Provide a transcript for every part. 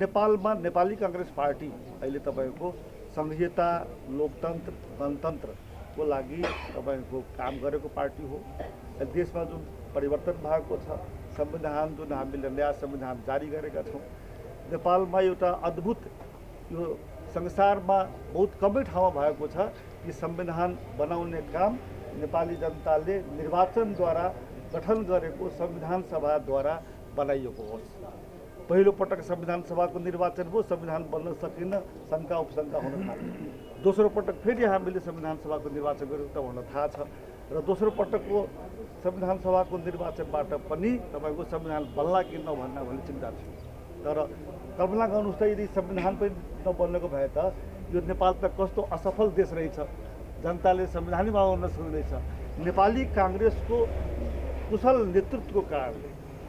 नेपालमा नेपाली कांग्रेस पार्टी अहिले तपाईको संघीयता, लोकतन्त्र, गणतन्त्रको लागि तपाईको काम गरेको पार्टी हो। देशमा जुन परिवर्तन भएको छ, संविधान जुन हामीले नयाँ संविधान जारी गरेका छौँ, नेपालमा एउटा अद्भुत यो संसारमा बहुत कमै ठाउँमा भएको छ कि संविधान बनाउने काम नेपाली जनताले निर्वाचनद्वारा गठन गरेको संविधान सभाद्वारा बनाइएको होस्। पहिलो पटक संविधान सभाको निर्वाचन हो, संविधान बन्न सकिन, शङ्का उपशङ्का हुन थाल्यो। दोस्रो पटक फेरि हामीले संविधान सभाको निर्वाचन गरेको त हुन थाहा छ र दोस्रो पटकको संविधान सभाको निर्वाचनबाट पनि तपाईको संविधान बन्ला कि नभन्ना भन्ने चिन्ता थियो। तर कल्पना गर्नुहोस् त, यदि संविधान पनि नबन्नेको भए त यो नेपाल त कस्तो असफल देश रहेछ। जनताले संविधानै बनाउन सक्दैछ। नेपाली कांग्रेसको कुशल नेतृत्वको कारणले,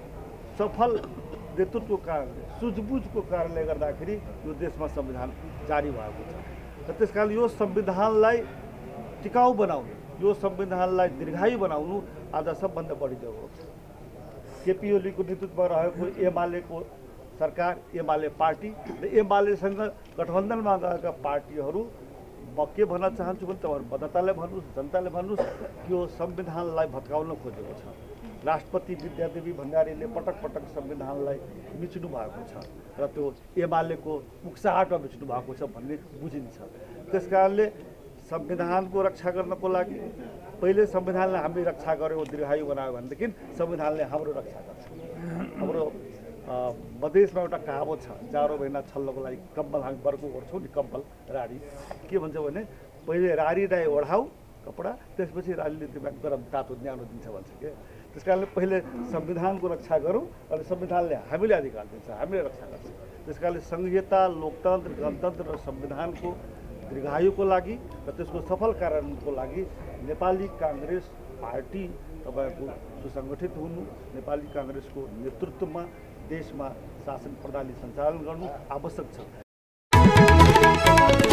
सफल नेतृत्वको कारणले, सुझबुझको कारणले गर्दाखेरि यो देशमा संविधान जारी भएको छ। र त्यसकारण यो संविधानलाई टिकाउ बनाउनु, यो संविधानलाई दीर्घायु बनाउनु आज सबभन्दा बढी जरुरत छ। केपी ओलीको नेतृत्वमा रहेको एमालेको सरकार, एमाले पार्टी र एमालेसँग गठबन्धनमा गएका पार्टीहरू, म के भन्न चाहन्छु भने तपाईहरु मतदाताले भन्नुहोस्, जनताले भन्नुहोस्, यो संविधानलाई भत्काउन खोजेको छ। राष्ट्रपति विद्यादेवी भण्डारीले पटक पटक संविधानलाई मिच्नु भएको छ र त्यो एमालेको उक्साहटमा मिच्नु भएको छ भन्ने बुझिन्छ। त्यसकारणले संविधानको रक्षा गर्नको लागि पहिले संविधानलाई हामीले रक्षा गर्यो, दीर्घायु बनायो भनेदेखि संविधानले हाम्रो रक्षा गर्छ। हाम्रो मधेसमा एउटा कहावत छ, जाडो महिना छल्नको लागि कम्बल हामी बर्को ओढ्छौँ नि, कम्बल राडी। के भन्छ भने पहिले राडीलाई ओढाऊ कपडा, त्यसपछि राडीले तिमीलाई गरम तातो न्यानो दिन्छ भन्छ के। त्यसकारणले पहिले संविधानको रक्षा गरौँ अनि संविधानले हामीले अधिकार दिन्छ, हामीले रक्षा गर्छ। त्यसकारणले संघीयता, लोकतन्त्र, गणतन्त्र र संविधानको दीर्घायुको लागि र त्यसको सफल कार्यान्वयनको लागि नेपाली कांग्रेस पार्टी तपाईको सुसङ्गठित हुनु, नेपाली कांग्रेसको नेतृत्वमा देशमा शासन प्रणाली सञ्चालन गर्नु आवश्यक छ।